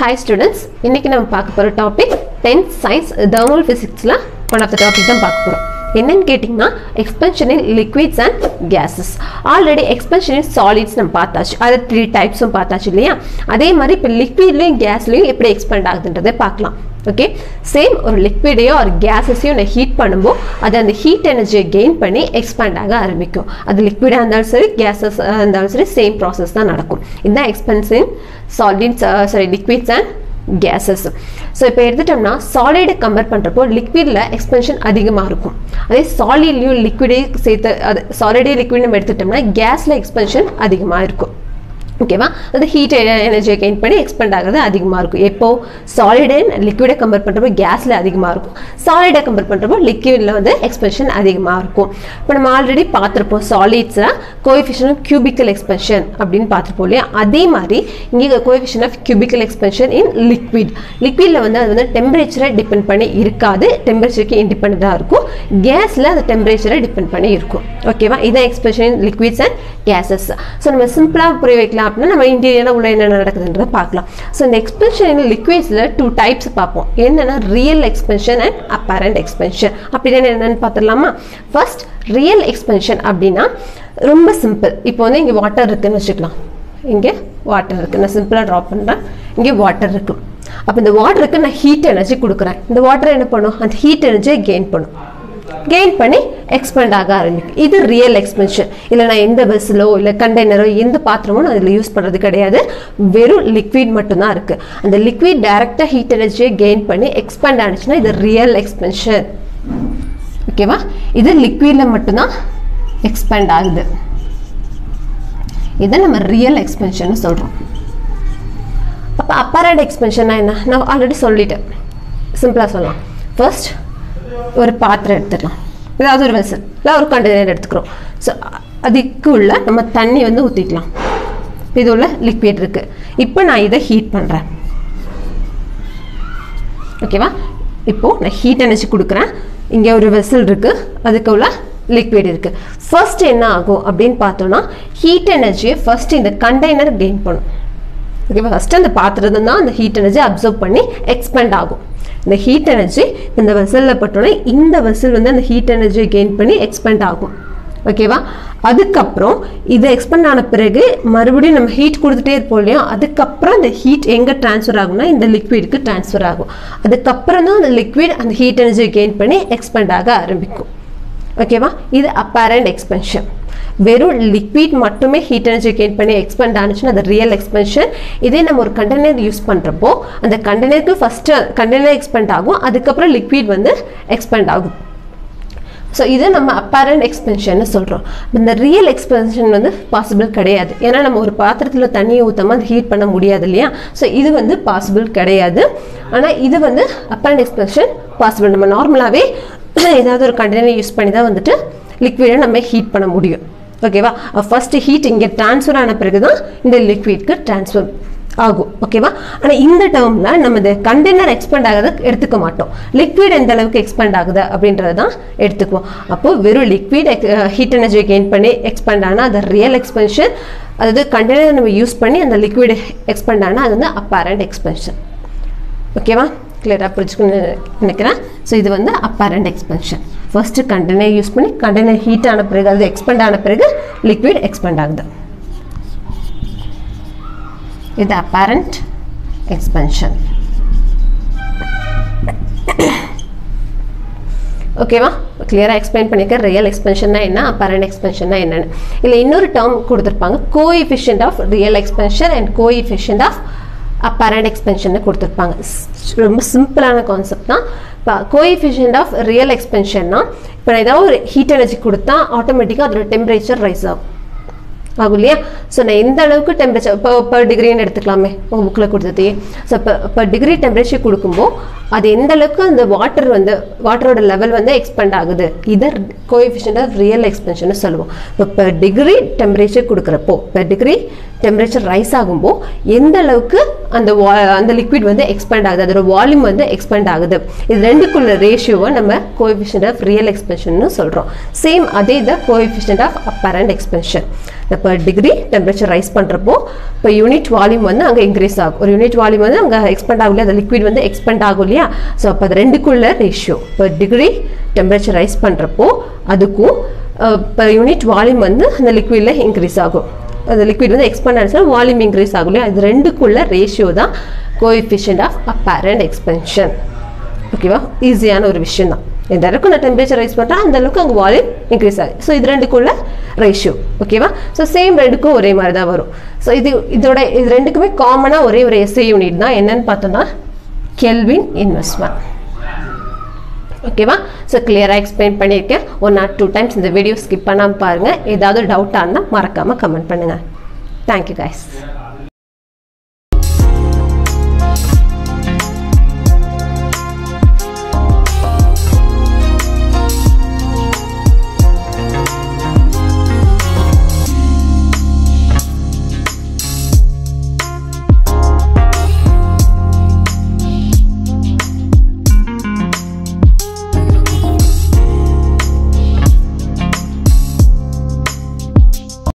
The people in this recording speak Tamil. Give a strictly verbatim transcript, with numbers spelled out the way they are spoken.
Hi students, இன்னைக்கு நம்ம பார்க்க போற டாபிக் tenth science thermal physicsல one of the topic தான் பார்க்க போறோம். என்னன்னு கேட்டிங்கனா expansion in liquids and gases. Already expansion in solids நம்ம பார்த்தாச்சு. அது three typesம் பார்த்தாச்சு இல்லையா? அதே மாதிரி இப்ப liquidலயும் gasலயும் எப்படி expand ஆகுதுன்றதை பார்க்கலாம். Okay, same ஒரு liquid or gases-ஐயும் நான் heat பண்ணும்போது அது அந்த heat energy gain பண்ணி expand ஆக ஆரம்பிக்கும். அது liquid-ஆ இருந்தாலும் சரி gases இருந்தாலும் சரி same process தான் நடக்கும். இதுதான் expansion in solids uh, sorry liquids and gases. So இப்போ எடுத்துட்டோம்னா solid கம்பேர் பண்றப்போ liquidல expansion அதிகமா இருக்கும். அதே solidலயும் liquid சேர்த்து solid liquid நம்ம எடுத்துட்டோம்னா gasல expansion அதிகமா இருக்கும். ஓகேவா, அது ஹீட் எனர்ஜியை கெயின் பண்ணி எக்ஸ்பெண்ட் ஆகிறது அதிகமாக இருக்கும். எப்போ சாலிட் அண்ட் லிக்விடை கம்பேர் பண்ணுறப்போ கேஸில் அதிகமாக இருக்கும், சாலிடை கம்பேர் பண்ணுறப்போ லிக்விடில் வந்து எக்ஸ்பென்ஷன் அதிகமாக இருக்கும். இப்போ நம்ம ஆல்ரெடி பார்த்துருப்போம் சாலிட்ஸில் கோஎஃபிஷியன்ட் ஆஃப் கியூபிக்கல் எக்ஸ்பென்ஷன் அப்படின்னு பார்த்துருப்போம் இல்லையா? அதே மாதிரி இங்கே coefficient of cubical expansion in liquid. லிக்விடில் வந்து அது வந்து டெம்பரேச்சரை டிபெண்ட் பண்ணி இருக்காது, டெம்பரேச்சருக்கு இண்டிபெண்டாக இருக்கும். கேஸில் அது டெம்பரேச்சரை டிபெண்ட் பண்ணி இருக்கும். ஓகேவா, இதான் expansion in liquids and gases. So நம்ம சிம்பிளாக புரிய வைக்கலாம் அப்படின்னா நம்ம இன்டீரியராக உள்ள என்ன நடக்குதுன்றதை பார்க்கலாம். ஸோ இந்த எக்ஸ்பென்ஷன் இன் லிக்விட்ஸில் டூ டைப்ஸ் பார்ப்போம். என்னென்னா real expansion and apparent expansion. அப்படின்னா என்னென்னு பார்த்துடலாமா? ஃபர்ஸ்ட் ரியல் எக்ஸ்பென்ஷன் அப்படின்னா ரொம்ப சிம்பிள். இப்போ வந்து இங்கே வாட்டர் இருக்குன்னு வச்சுக்கலாம். இங்கே வாட்டர் இருக்குது, நான் சிம்பிளாக ட்ராப் பண்ணுறேன். இங்கே வாட்டர் இருக்குது. அப்போ இந்த வாட்டருக்கு நான் ஹீட் எனர்ஜி கொடுக்குறேன். இந்த வாட்டர் என்ன பண்ணும்? அந்த ஹீட் எனர்ஜியை கெயின் பண்ணும், கெயின் பண்ணி எக்ஸ்பெண்ட் ஆக ஆரம்பிக்கும். இது ரியல் எக்ஸ்பென்ஷன். இல்லை நான் எந்த வெசலோ இல்லை கண்டெய்னரோ எந்த பாத்திரமோ நான் அதில் யூஸ் பண்ணுறது கிடையாது, வெறும் லிக்விட் மட்டும்தான் இருக்குது. அந்த லிக்விட் டைரெக்டாக ஹீட் எனர்ஜியை கெயின் பண்ணி எக்ஸ்பெண்ட் ஆனிச்சுன்னா இது ரியல் எக்ஸ்பென்ஷன். ஓகேவா, இது லிக்விடில் மட்டும்தான் எக்ஸ்பெண்ட் ஆகுது. இதை நம்ம ரியல் எக்ஸ்பென்ஷன் சொல்கிறோம். அப்போ அப்பரண்ட் எக்ஸ்பென்ஷன்னா என்ன? நான் ஆல்ரெடி சொல்லிட்டேன், சிம்பிளாக சொல்லலாம். ஃபர்ஸ்ட் ஒரு பாத்திரம் எடுத்துக்கலாம், ஏதாவது ஒரு வெசல் இல்லை ஒரு கண்டெய்னர் எடுத்துக்கிறோம். ஸோ அதுக்கு உள்ள நம்ம தண்ணி வந்து ஊற்றிக்கலாம். இது உள்ள லிக்விட் இருக்குது. இப்போ நான் இதை ஹீட் பண்ணுறேன். ஓகேவா, இப்போது நான் ஹீட் எனர்ஜி கொடுக்குறேன். இங்கே ஒரு வெசல் இருக்குது, அதுக்கு உள்ள லிக்விட் இருக்குது. ஃபர்ஸ்ட் என்ன ஆகும் அப்படின்னு பார்த்தோன்னா ஹீட் எனர்ஜியை ஃபர்ஸ்ட் இந்த கண்டெய்னர் கெயின் பண்ணும். ஓகேவா, ஃபர்ஸ்ட் அந்த பாத்திரத்தை தான் அந்த ஹீட் எனர்ஜி அப்சர்வ் பண்ணி எக்ஸ்பெண்ட் ஆகும். இந்த ஹீட் எனர்ஜி இந்த வெசலில் பட்டோன்னா இந்த வெசல் வந்து அந்த ஹீட் எனர்ஜியை கெயின் பண்ணி எக்ஸ்பெண்ட் ஆகும். ஓகேவா, அதுக்கப்புறம் இது எக்ஸ்பெண்ட் ஆன பிறகு மறுபடியும் நம்ம ஹீட் கொடுத்துட்டே இருப்போம் இல்லையா? அதுக்கப்புறம் அந்த ஹீட் எங்கே ட்ரான்ஸ்ஃபர் ஆகும்னா இந்த லிக்விடுக்கு ட்ரான்ஸ்ஃபர் ஆகும். அதுக்கப்புறம் தான் அந்த லிக்விட் அந்த ஹீட் எனர்ஜியை கெயின் பண்ணி எக்ஸ்பெண்ட் ஆக ஆரம்பிக்கும். ஓகேவா, இது அப்பரண்ட் எக்ஸ்பென்ஷன். வெறும் லிக்விட் மட்டுமே ஹீட் எனர்ஜி கெயின் பண்ணி எக்ஸ்பெண்ட் ஆனிச்சுன்னா அது ரியல் எக்ஸ்பென்ஷன். இதே நம்ம ஒரு கண்டெய்னர் யூஸ் பண்ணுறப்போ அந்த கண்டெய்னருக்கு ஃபஸ்ட்டு கண்டெய்னர் எக்ஸ்பெண்ட் ஆகும், அதுக்கப்புறம் லிக்விட் வந்து எக்ஸ்பெண்ட் ஆகும். ஸோ இது நம்ம அப்பரண்ட் எக்ஸ்பென்ஷன் சொல்கிறோம். இந்த ரியல் எக்ஸ்பென்ஷன் வந்து பாசிபிள் கிடையாது, ஏன்னா நம்ம ஒரு பாத்திரத்தில் தண்ணியை ஊற்றாமல் அது ஹீட் பண்ண முடியாது இல்லையா? ஸோ இது வந்து பாசிபிள் கிடையாது. ஆனால் இது வந்து அப்பரண்ட் எக்ஸ்பென்ஷன் பாசிபிள். நம்ம நார்மலாகவே ஏதாவது ஒரு கண்டெய்னர் யூஸ் பண்ணி தான் வந்துட்டு லிக்விடை நம்ம ஹீட் பண்ண முடியும். ஓகேவா, ஃபர்ஸ்ட் ஹீட் இங்கே ட்ரான்ஸ்ஃபர் ஆன பிறகு தான் இந்த லிக்விட்க்கு ட்ரான்ஸ்ஃபர் ஆகும். ஓகேவா, ஆனால் இந்த டேர்மில் நம்ம இந்த கண்டெய்னர் எக்ஸ்பெண்ட் ஆகுது எடுத்துக்க மாட்டோம். லிக்விட் எந்த அளவுக்கு எக்ஸ்பெண்ட் ஆகுது அப்படின்றத தான் எடுத்துக்குவோம். அப்போது வெறும் லிக்விட் ஹீட் எனர்ஜி கெயின் பண்ணி எக்ஸ்பெண்ட் ஆனால் அது ரியல் எக்ஸ்பென்ஷன். அதாவது கண்டெய்னர் நம்ம யூஸ் பண்ணி அந்த லிக்விட் எக்ஸ்பெண்ட் ஆனால் அது வந்து அப்பரண்ட் எக்ஸ்பென்ஷன். ஓகேவா, கிளியராக புரிஞ்சுக்கணும்னு நினைக்கிறேன். ஸோ இது வந்து apparent expansion. First container use பண்ணி கண்டெய்னர் ஹீட் ஆன பிறகு அது எக்ஸ்பெண்ட் ஆன பிறகு லிக்விட் எக்ஸ்பெண்ட் ஆகுது. இது அப்பரண்ட் எக்ஸ்பென்ஷன். ஓகேவா, கிளியராக எக்ஸ்பிளைன் பண்ணிக்க ரியல் எக்ஸ்பென்ஷன்னா என்ன, அப்பரண்ட் எக்ஸ்பென்ஷன்னா என்னன்னு. இல்லை இன்னொரு டேர்ம் கொடுத்துருப்பாங்க, coefficient of real expansion and coefficient of apparent expansion கொடுத்துருப்பாங்க. ரொம்ப சிம்பிளான கான்செப்ட் தான். இப்போ கோஎஃபிஷியன்ட் ஆஃப் ரியல் எக்ஸ்பென்ஷன்னா இப்போ நான் ஏதாவது ஒரு ஹீட் எனர்ஜி கொடுத்தா ஆட்டோமேட்டிக்காக அதோட டெம்பரேச்சர் ரைஸ் ஆகும் ஆகும் இல்லையா? ஸோ நான் எந்த அளவுக்கு டெம்பரேச்சர் இப்போ பர் டிகிரின்னு எடுத்துக்கலாமே உங்கள் புக்கில் கொடுத்ததே. ஸோ இப்போ பர் டிகிரி டெம்பரேச்சர் கொடுக்கும்போது அது எந்த அளவுக்கு அந்த வாட்டர் வந்து வாட்டரோட லெவல் வந்து எக்ஸ்பெண்ட் ஆகுது, இதை கோஎஃபிஷியன்ட் ஆஃப் ரியல் எக்ஸ்பென்ஷன் சொல்லுவோம். இப்போ பர் டிகிரி டெம்பரேச்சர் கொடுக்குறப்போ பர் டிகிரி டெம்பரேச்சர் ரைஸ் ஆகும்போது எந்த அளவுக்கு அந்த அந்த லிக்விட் வந்து எக்ஸ்பெண்ட் ஆகுது, அதோட வால்யூம் வந்து எக்ஸ்பெண்ட் ஆகுது, இது ரெண்டுக்குள்ள ரேஷியோவை நம்ம கோஎஃபிஷியன்ட் ஆஃப் ரியல் எக்ஸ்பென்ஷன் சொல்கிறோம். சேம் அதே தான் coefficient of apparent expansion. per degree temperature rise பண்ணுறப்போ இப்போ யூனிட் வால்யூம் வந்து அங்கே இன்க்ரீஸ் ஆகும். ஒரு யூனிட் வால்யூம் வந்து அங்கே எக்ஸ்பெண்ட் ஆகும் இல்லையா, அந்த லிக்விட் வந்து எக்ஸ்பெண்ட் ஆகும் இல்லையா. ஸோ அப்போ அது ரெண்டுக்குள்ள ratio per degree temperature rise பண்ணுறப்போ அதுக்கும் per யூனிட் வால்யூம் வந்து அந்த லிக்விடில் இன்க்ரீஸ் ஆகும். அந்த லிக்விட் வந்து எக்ஸ்பெண்ட் ஆச்சுன்னா வால்யூம் இன்க்ரீஸ் ஆகும் இல்லையா. இது ரெண்டுக்குள்ள ரேஷியோ தான் கோஎஃபிஷியன்ட் ஆஃப் அப்பேரண்ட் எக்ஸ்பென்ஷன். ஓகேவா, ஈஸியான ஒரு விஷயம் தான். எந்த அளவுக்கு நான் டெம்பரேச்சர் ரைஸ் பண்ணுறேன் அந்த அளவுக்கு அங்கே வால்யூம் இன்க்ரீஸ் ஆகுது. ஸோ இது ரெண்டுக்குள்ள ரேஷியோ. ஓகேவா, ஸோ சேம் ரெண்டுக்கும் ஒரே மாதிரி தான் வரும். ஸோ இது இதோட இது ரெண்டுக்குமே காமனாக ஒரே ஒரு எஸ்ஐ யூனிட் தான். என்னன்னு பார்த்தோம்னா கெல்வின் இன்வெர்ஸ்மென்ட். ஓகேவா, ஸோ கிளியராக எக்ஸ்பிளைன் பண்ணியிருக்கேன். ஒன் ஆர் டூ டைம்ஸ் இந்த வீடியோ ஸ்கிப் பண்ணாமல் பாருங்கள். ஏதாவது டவுட்டாக இருந்தால் மறக்காமல் கமெண்ட் பண்ணுங்கள். Thank you guys.